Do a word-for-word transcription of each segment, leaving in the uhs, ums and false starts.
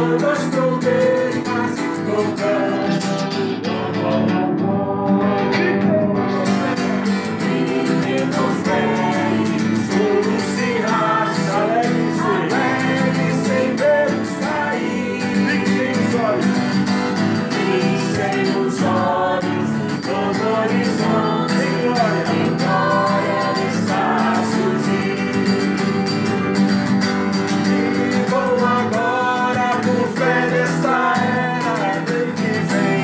Agora por fé nesta era, vem que vem.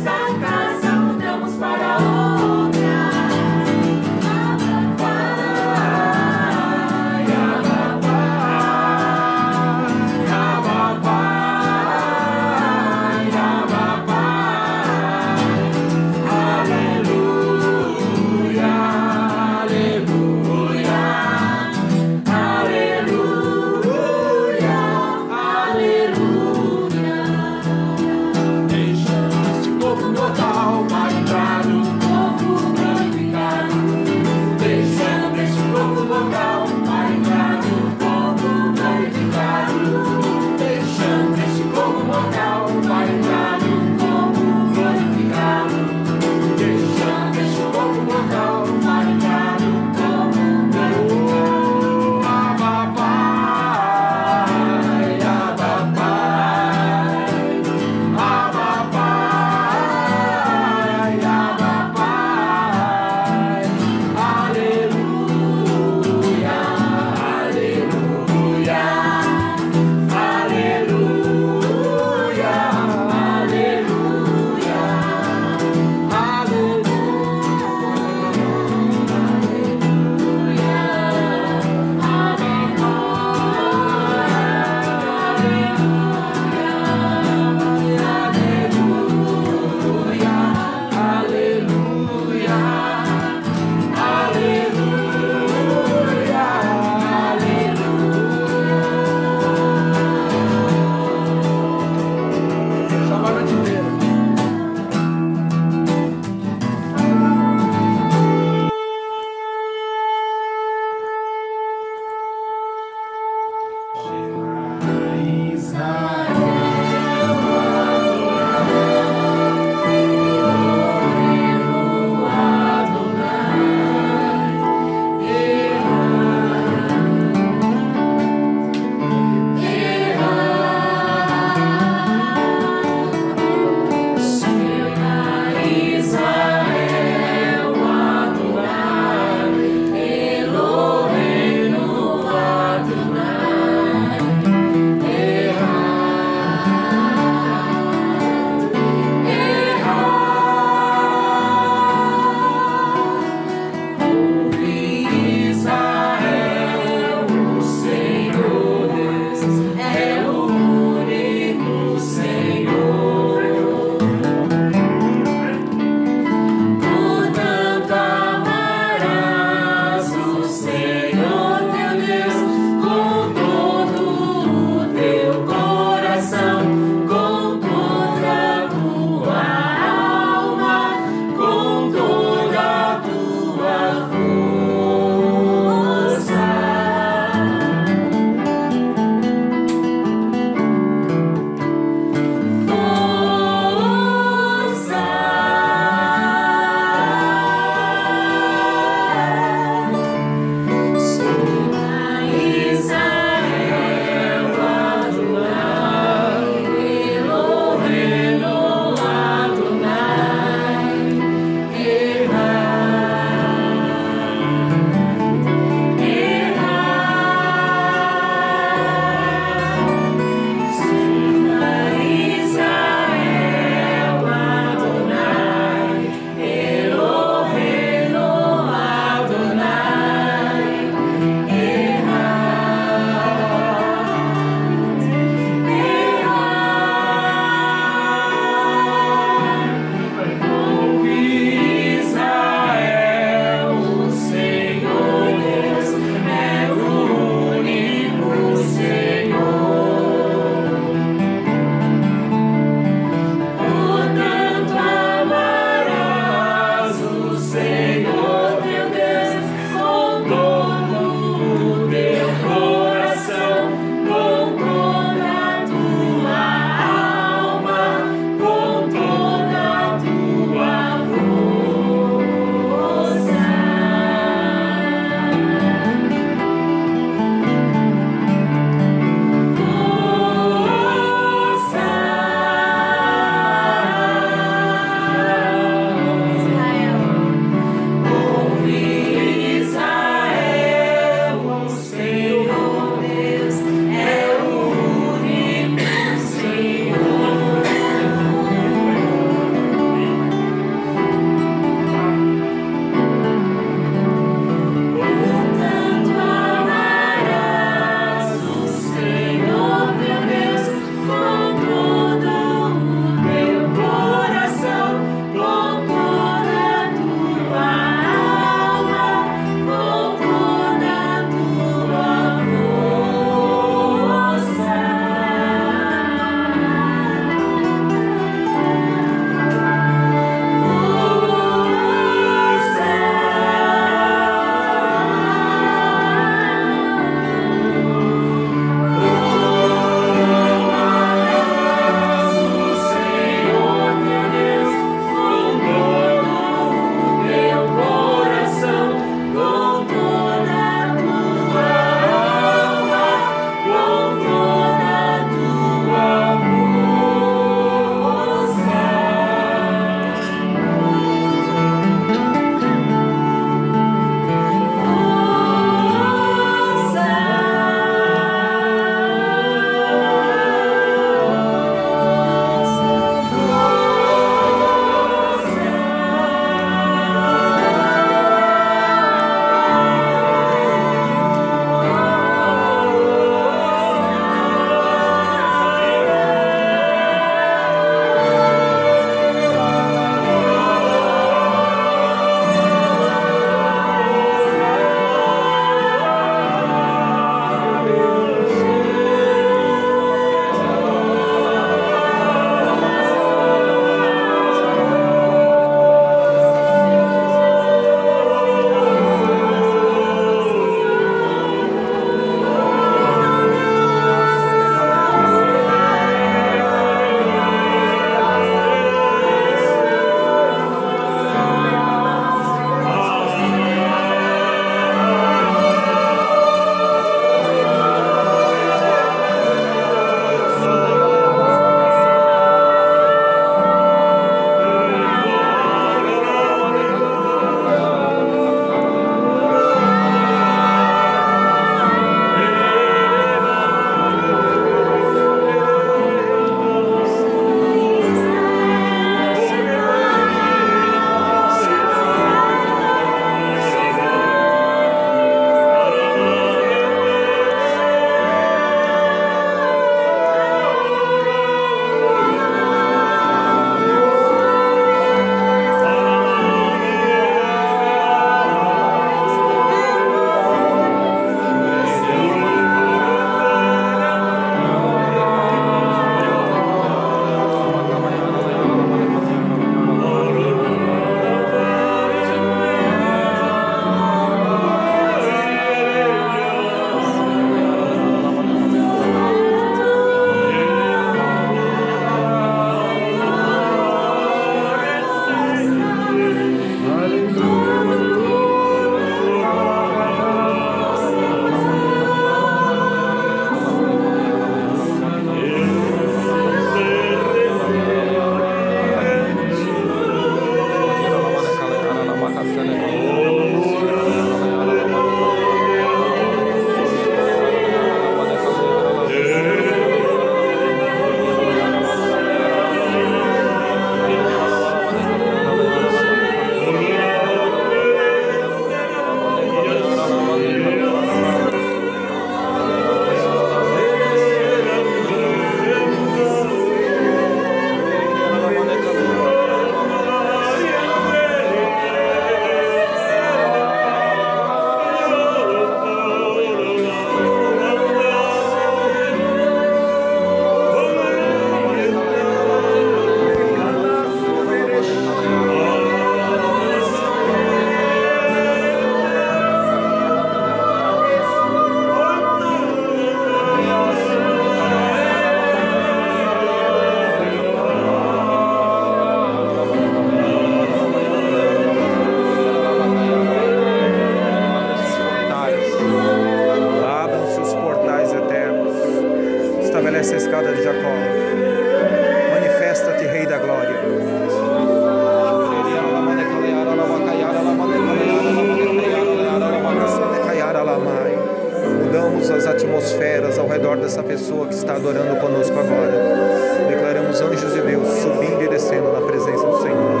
dessa pessoa que está adorando conosco agora. Declaramos anjos de Deus subindo e descendo na presença do Senhor.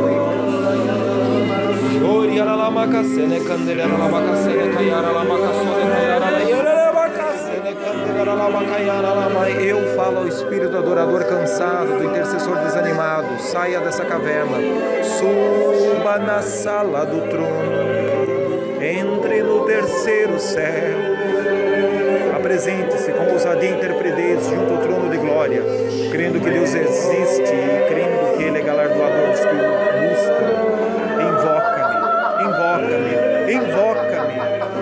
Eu falo ao espírito adorador cansado, do intercessor desanimado: saia dessa caverna, suba na sala do trono, entre no terceiro céu, apresente-se com ousadia e intrepidez junto ao trono de glória, crendo que Deus existe e crendo que Ele é galardoador dos que o buscam. Invoca-me, invoca-me, invoca-me.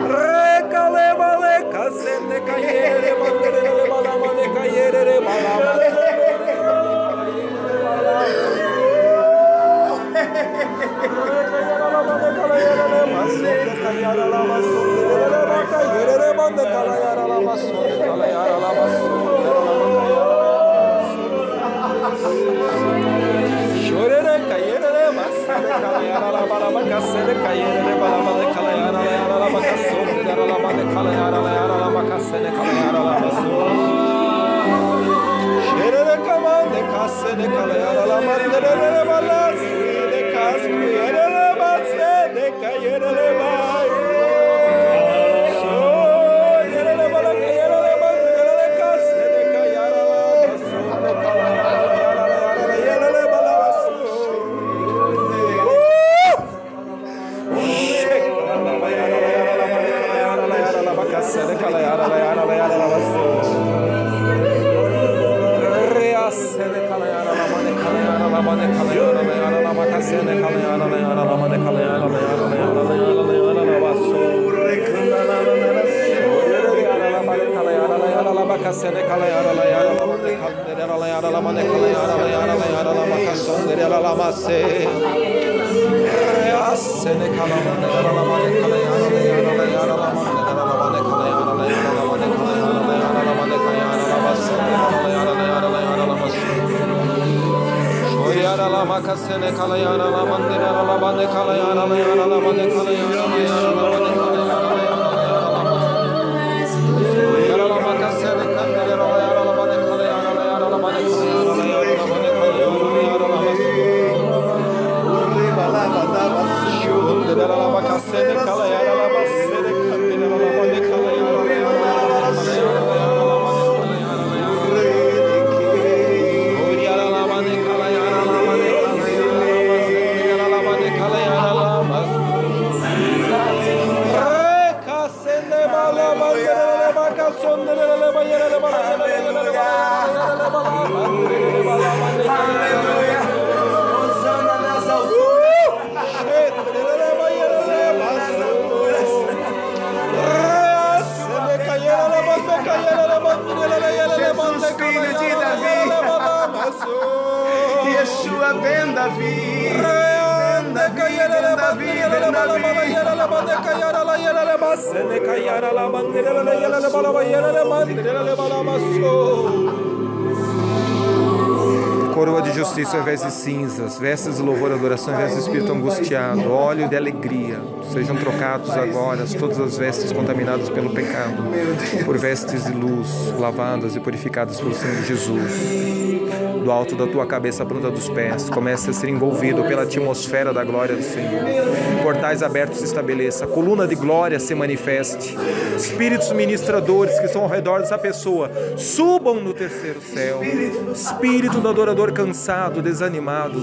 Coroa de justiça ao invés de cinzas, vestes de louvor e adoração ao invés de espírito angustiado, óleo de alegria, sejam trocados agora todas as vestes contaminadas pelo pecado, por vestes de luz, lavadas e purificadas pelo sangue de Jesus. Do alto da tua cabeça à planta dos pés, comece a ser envolvido pela atmosfera da glória do Senhor. Portais abertos se estabeleça, a coluna de glória se manifeste. Espíritos ministradores que estão ao redor dessa pessoa subam no terceiro céu. Espírito do adorador cansado, desanimado,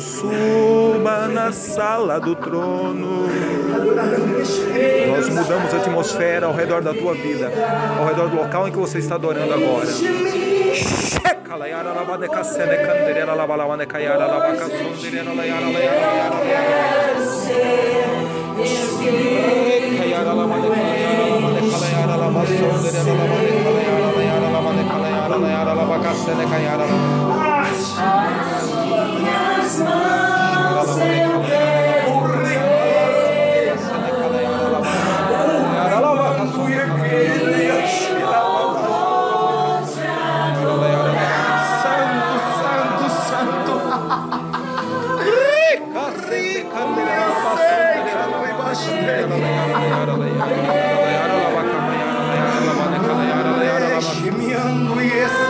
suba na sala do trono. Nós mudamos a atmosfera ao redor da tua vida, ao redor do local em que você está adorando agora. Caminhando e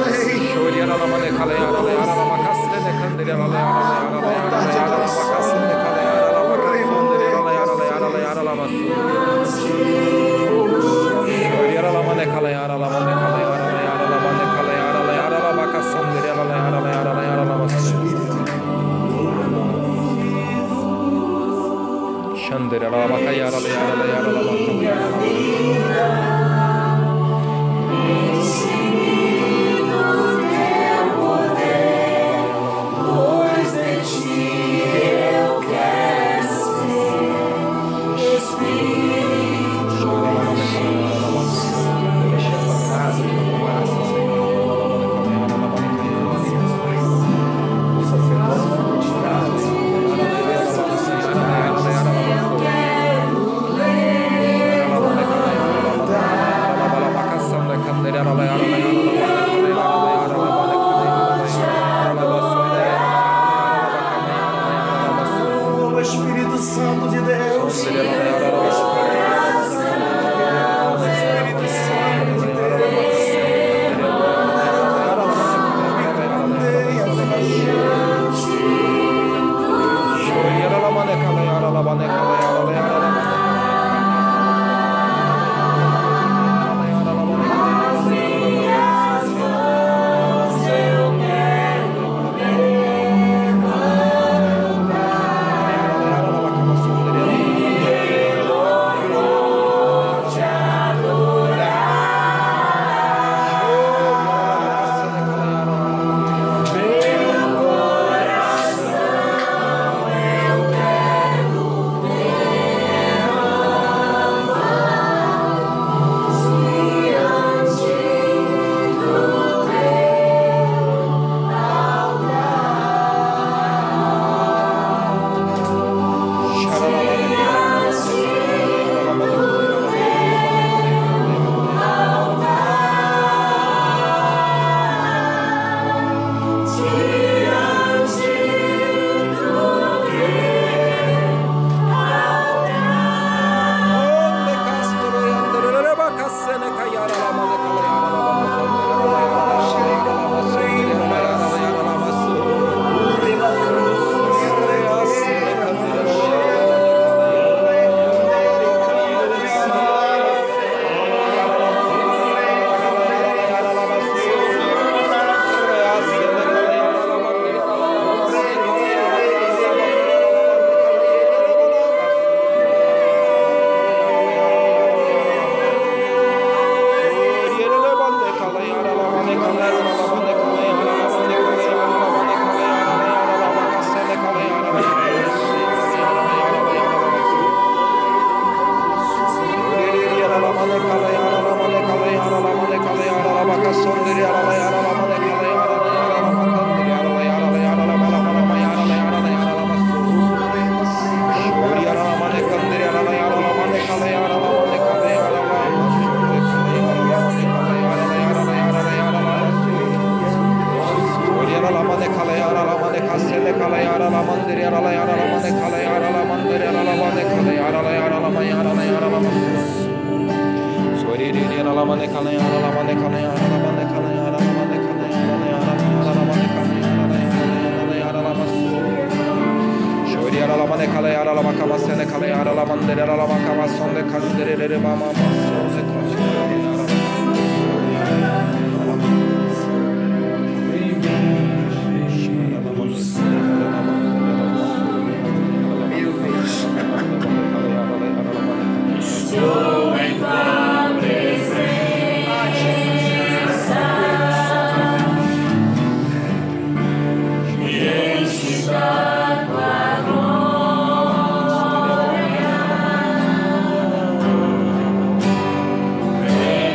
Amen.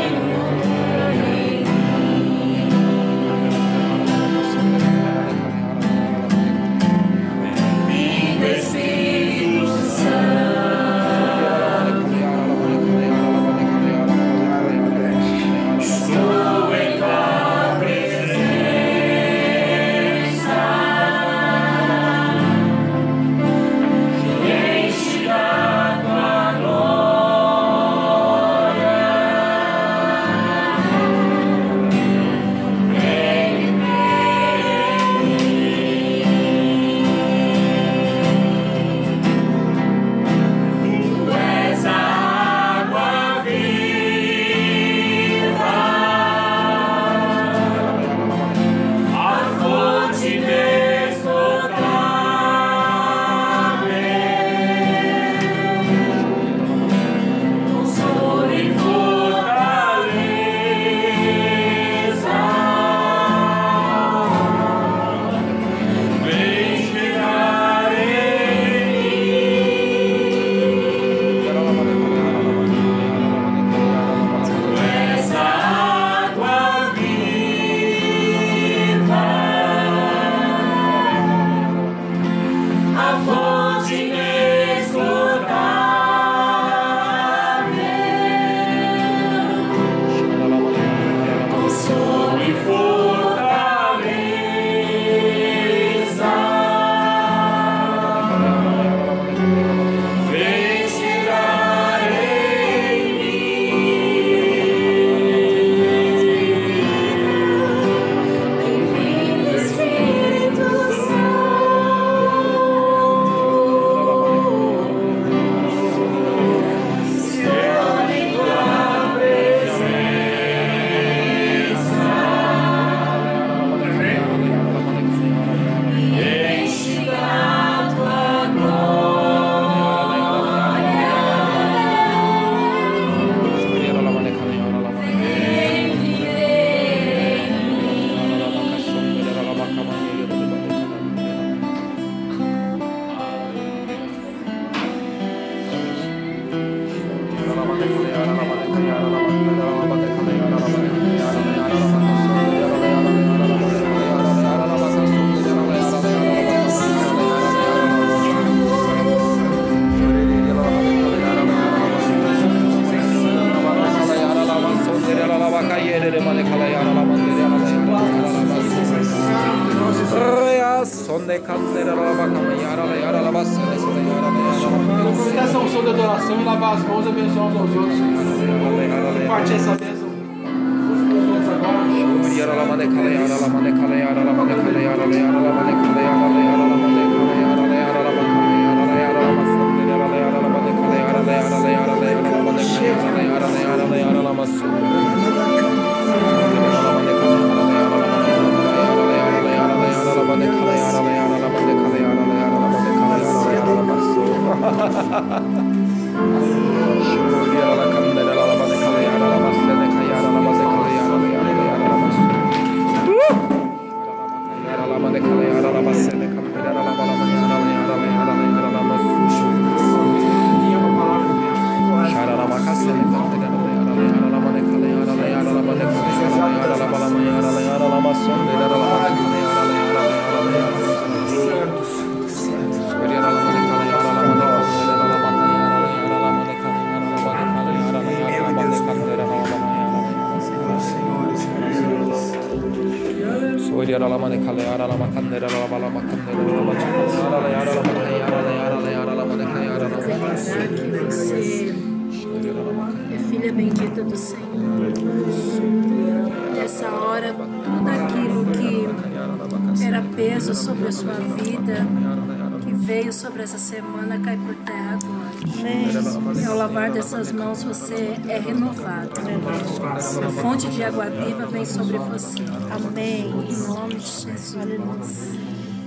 Essa unção de adoração e lavar as mãos, abençoar uns aos outros. Partir essa bênção. É filha bendita do Senhor. Nessa hora, tudo aquilo que era peso sobre a sua vida, que veio sobre essa semana, cai por terra agora. E ao lavar dessas mãos, você é renovado. A fonte de água viva vem sobre você. Amém. Em nome de Jesus. Aleluia.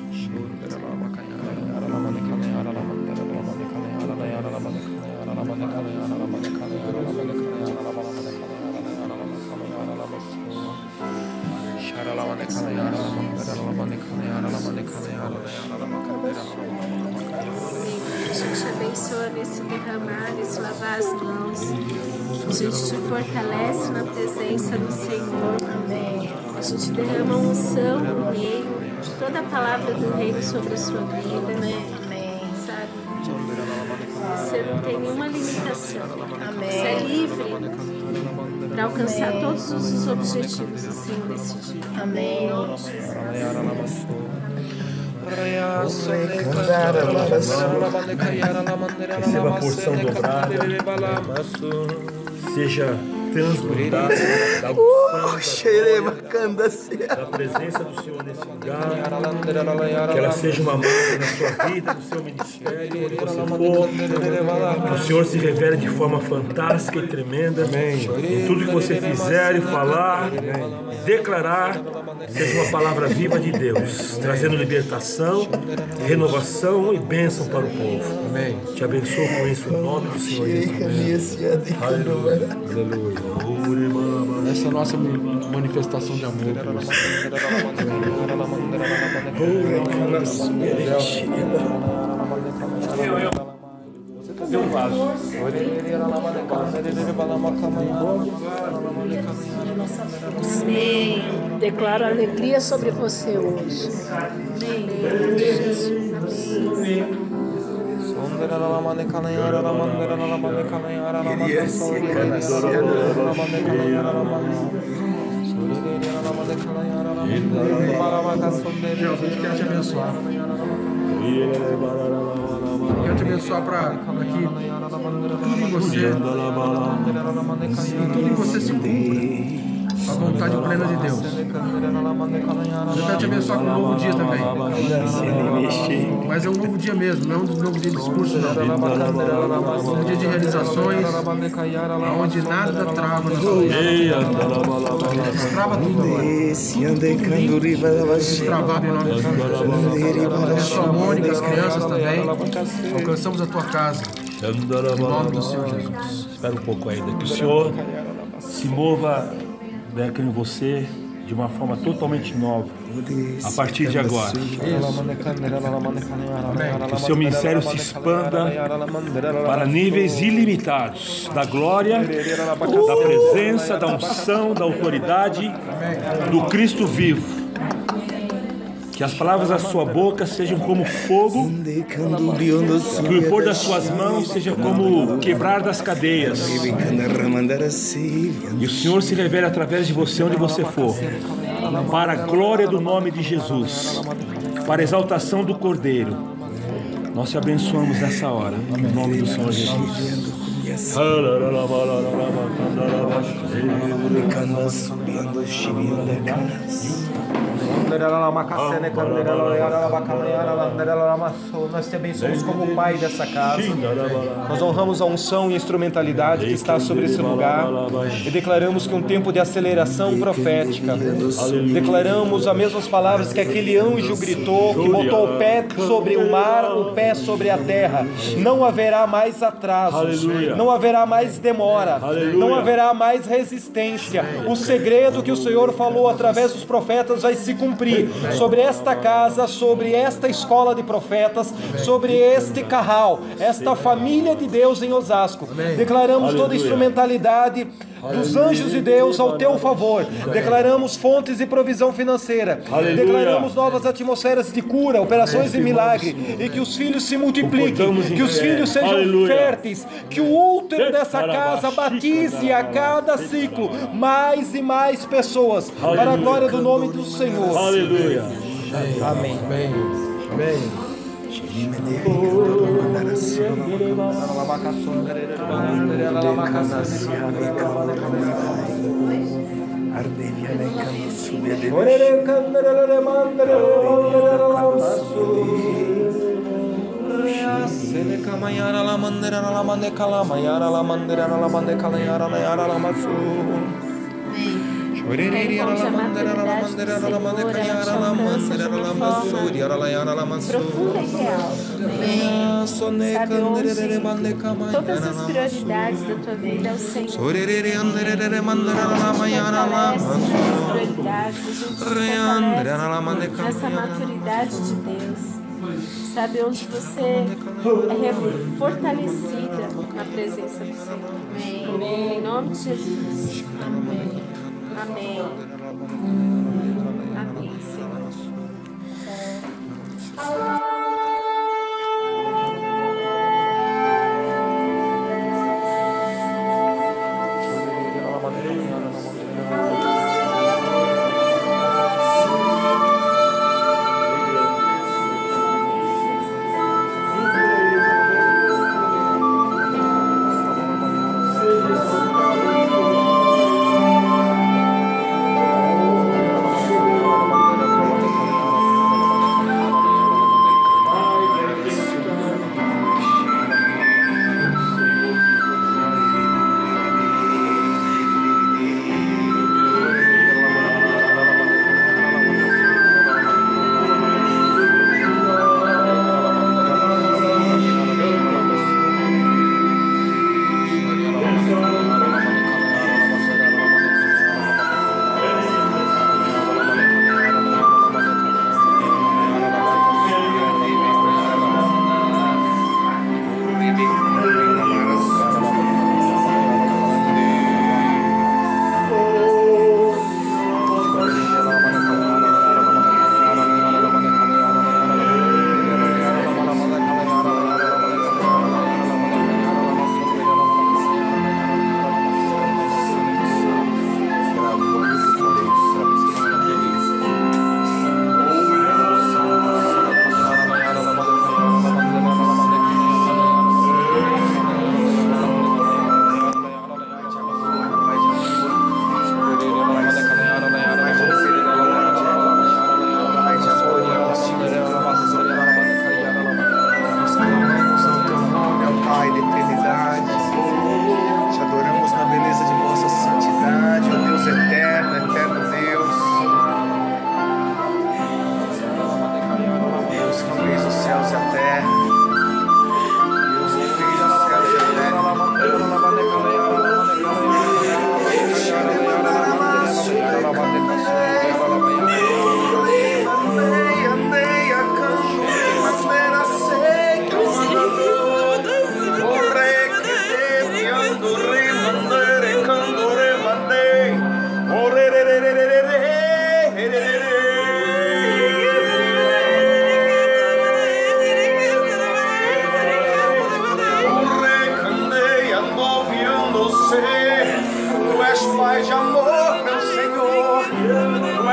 A gente abençoa nesse derramar, nesse lavar as mãos. A gente te fortalece na presença do Senhor. Amém. A gente derrama a unção do reino, de toda a palavra do reino sobre a sua vida. Amém. Sabe? Você não tem nenhuma limitação. Amém. Você é livre para alcançar todos os objetivos do Senhor nesse dia. Amém. Receba a porção dobrada, seja transbordada da unção, da presença do Senhor nesse lugar, que ela seja uma marca na sua vida, no seu ministério, onde você for, que o Senhor se revele de forma fantástica e tremenda em tudo que você fizer e falar, e declarar, seja uma palavra viva de Deus, trazendo libertação, renovação e bênção para o povo. Amém. Te abençoo com isso em nome do Senhor Jesus. Aleluia. Aleluia. Essa é a nossa manifestação de amor por você. Eu, eu. Cadê o vaso? Amém. Declaro alegria sobre você hoje. Amém. Jesus. Jesus quer te abençoar. Quero te abençoar para que tudo em você, tudo em você se cumpra a vontade plena de Deus. Eu quero te abençoar com um novo dia também. Mas é um novo dia mesmo, não é um novo dia de discurso, não. É um dia de realizações, onde nada trava na sua vida. Destrava tudo agora. Destravado em nome de Jesus. Abençoa a Mônica, as crianças também. Alcançamos a tua casa. Em nome do Senhor Jesus. Espera um pouco ainda, que o Senhor se mova em você de uma forma totalmente nova a partir de agora. Que o seu ministério se expanda para níveis ilimitados da glória, da presença, da unção, da autoridade do Cristo vivo. Que as palavras da sua boca sejam como fogo, que o impor das suas mãos seja como quebrar das cadeias. E o Senhor se revele através de você onde você for, para a glória do nome de Jesus, para a exaltação do Cordeiro. Nós te abençoamos nessa hora, em nome do Senhor Jesus. Nós te abençoamos como Pai dessa casa. Nós honramos a unção e a instrumentalidade que está sobre esse lugar e declaramos que um tempo de aceleração profética. Declaramos as mesmas palavras que aquele anjo gritou, que botou o pé sobre o mar, o pé sobre a terra. Não haverá mais atrasos, não haverá mais demora, não haverá mais resistência. O segredo que o Senhor falou através dos profetas vai se cumprir sobre esta casa, sobre esta escola de profetas, sobre este carral, esta família de Deus em Osasco. Declaramos toda a instrumentalidade dos anjos de Deus ao teu favor. Declaramos fontes de provisão financeira. Aleluia. Declaramos novas atmosferas de cura, operações de milagre, e que os filhos se multipliquem, que os filhos sejam Aleluia. Férteis, que o útero dessa casa batize a cada ciclo mais e mais pessoas. Aleluia. Para a glória do nome do Senhor. Aleluia. Amém. Amém. Amém. Encontre a maturidade do Senhor, ela te alcança de uma forma profunda e real. Sabe onde todas as prioridades da tua vida é o Senhor. Fortalece as prioridades, a gente se fortalece nessa maturidade de Deus. Sabe onde você é fortalecida na presença do Senhor. Amém. Em nome de Jesus. Amém. Amém. Amém, Senhor.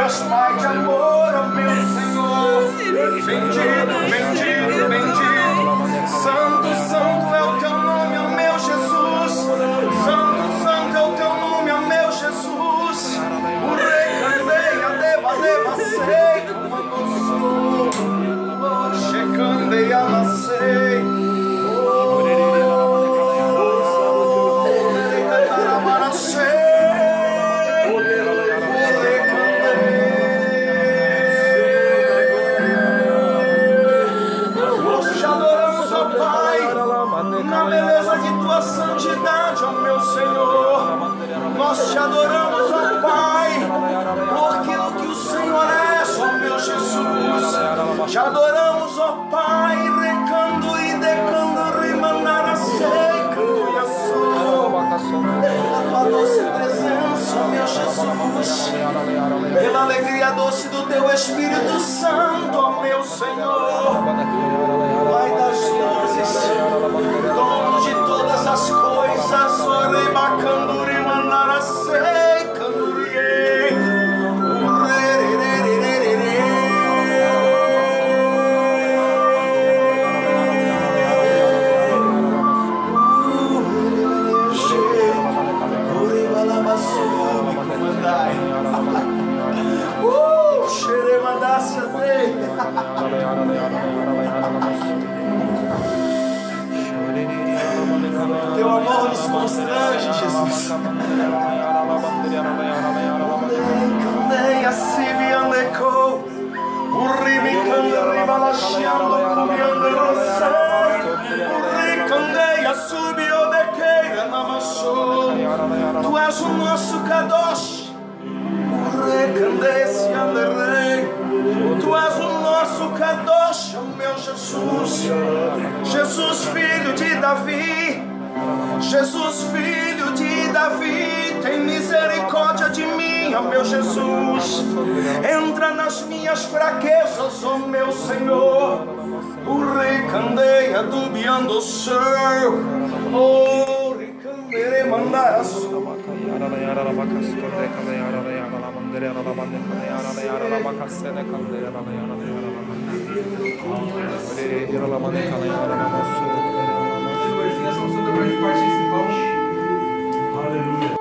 Deus Pai de amor, ó meu Senhor. Bendito, bendito, bendito. Santo, santo é o teu nome, ó meu Jesus. Santo, santo é o teu nome, ó meu Jesus. O rei candeia, deva, deva, sei, comando che candeia, nascei. Santidade, ó meu Senhor, nós te adoramos, ó Pai, por aquilo que o Senhor é, ó meu Jesus. Te adoramos, ó Pai, recando e decando, rimandara seca, e a sua, tua doce presença, ó meu Jesus, pela alegria doce do teu Espírito Santo, ó meu Senhor, Pai das luzes, dono de todas as coisas, ó rei bacanduri mandara sei, candurie, uh, xeremandácia dele. Teu amor nos constrange, Jesus. Candeia se me andecou, o rime candeia balacheando, cubiando roçar. O rei candeia subiu de queira na machou. Tu és o nosso kadosh. O rei candeia se anderei. Tu és o nosso kadosh, o meu Jesus. Jesus, filho de Davi. Jesus, filho de Davi, tem misericórdia de mim, ó meu Jesus. Entra nas minhas fraquezas, ó meu Senhor. O rei candeia dubiando o céu. Oh, rei candeia mandar a sua. Aleluia.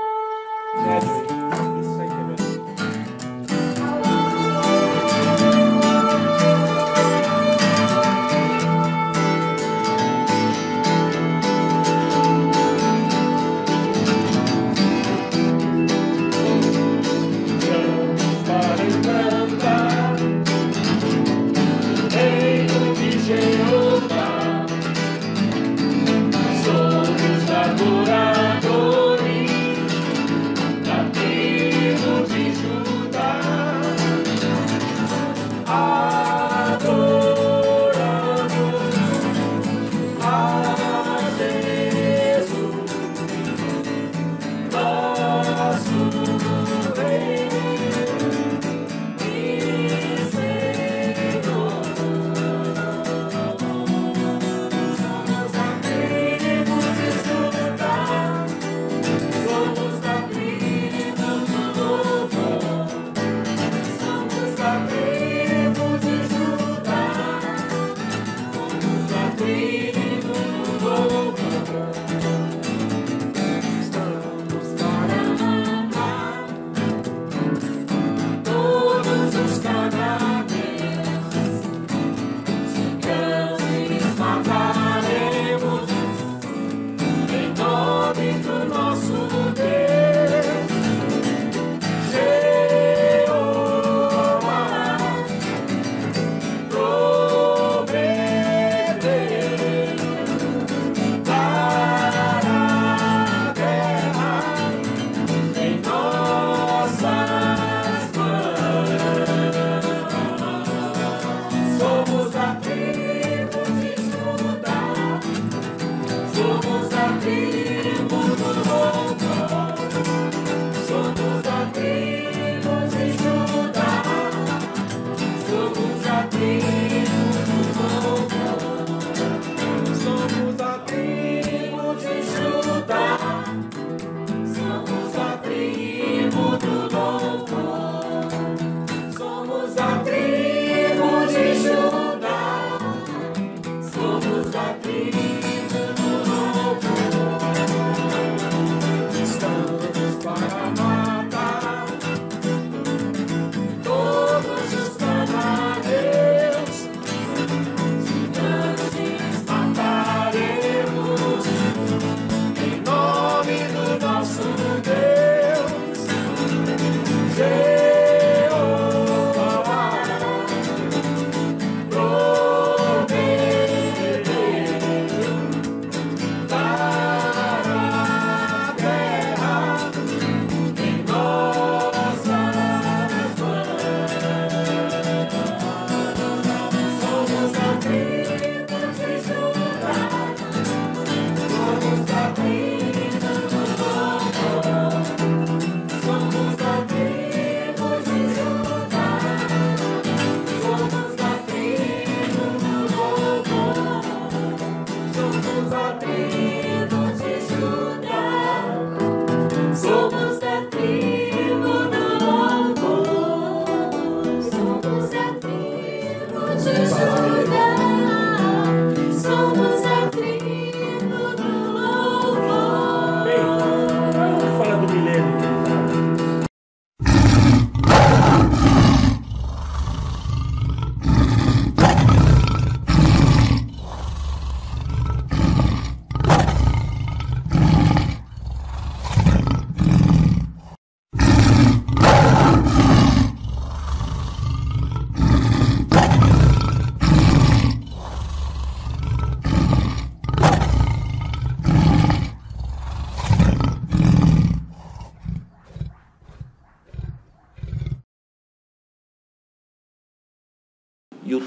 Somos a tribo do louvor.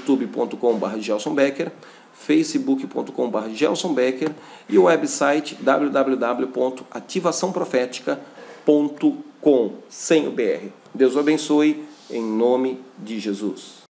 youtube ponto com barra Gelson Becker, facebook ponto com barra Gelson Becker e o website w w w ponto ativação profética ponto com, sem o B R. Deus o abençoe, em nome de Jesus.